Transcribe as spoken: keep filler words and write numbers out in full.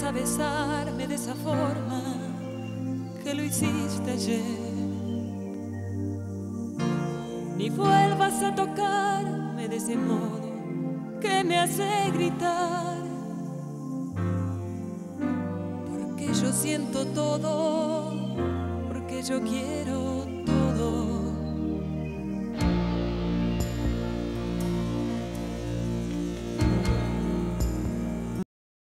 a besarme de esa forma que lo hiciste ayer. Ni vuelvas a tocarme de ese modo que me hace gritar, porque yo siento todo, porque yo quiero